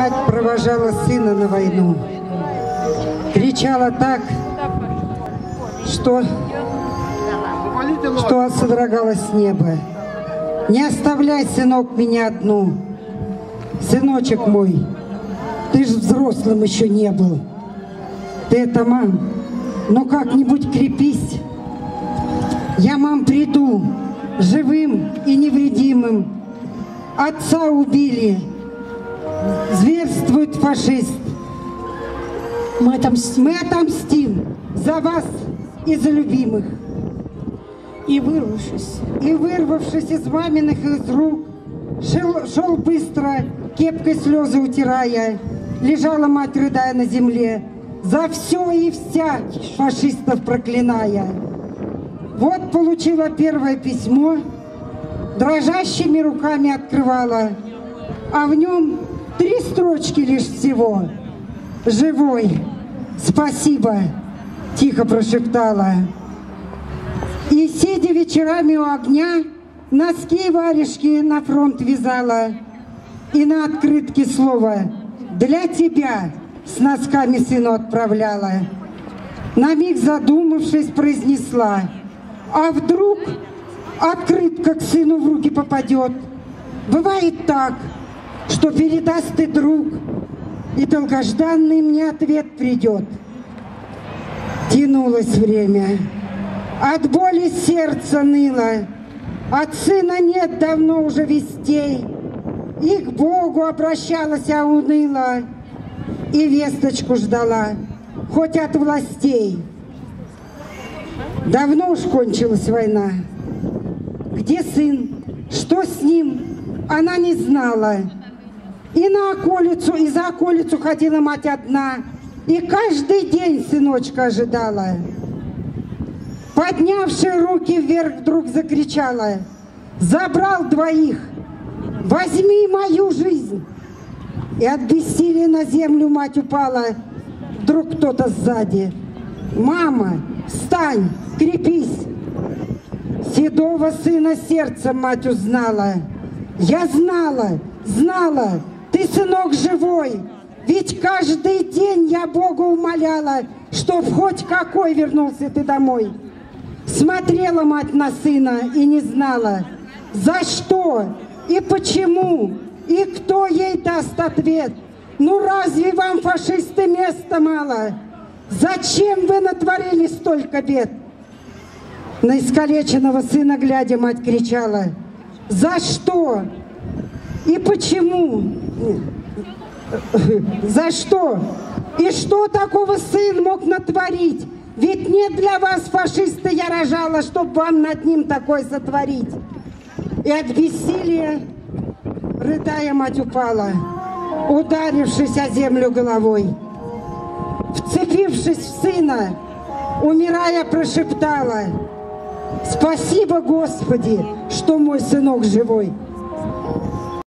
Мать провожала сына на войну. Кричала так, что содрогалось небо. Не оставляй, сынок, меня одну. Сыночек мой, ты ж взрослым еще не был. Ты это, мам, но как-нибудь крепись. Я, мам, приду живым и невредимым. Отца убили, зверствует фашист. Мы отомстим за вас и за любимых. И вырвавшись из маминых из рук, шел быстро, кепкой слезы утирая. Лежала мать, рыдая на земле, за все и вся фашистов проклиная. Вот получила первое письмо, дрожащими руками открывала, а в нем 3 строчки лишь всего. «Живой, спасибо», — тихо прошептала. И, сидя вечерами у огня, носки и варежки на фронт вязала. И на открытке слово «Для тебя» с носками сыну отправляла. На миг задумавшись, произнесла: «А вдруг открытка к сыну в руки попадет? Бывает так, что передаст ты друг, и долгожданный мне ответ придет». Тянулось время, от боли сердце ныло, от сына нет давно уже вестей, и к Богу обращалась, а уныла, и весточку ждала, хоть от властей. Давно уж кончилась война. Где сын? Что с ним? Она не знала. И на околицу, и за околицу ходила мать одна, и каждый день сыночка ожидала. Поднявши руки вверх, вдруг закричала: «Забрал 2, возьми мою жизнь!» И от бессилия на землю мать упала. Вдруг кто-то сзади: «Мама, встань, крепись!» Седого сына сердцем мать узнала. «Я знала, ты, сынок, живой, ведь каждый день я Бога умоляла, чтоб хоть какой вернулся ты домой». Смотрела мать на сына и не знала, за что и почему, и кто ей даст ответ. Ну разве вам, фашисты, места мало? Зачем вы натворили столько бед? На искалеченного сына глядя, мать кричала: «За что? И почему? За что? И что такого сын мог натворить? Ведь не для вас, фашисты, я рожала, чтоб вам над ним такое сотворить». И от бессилия, рыдая, мать упала, ударившись о землю головой. Вцепившись в сына, умирая, прошептала: «Спасибо, Господи, что мой сынок живой».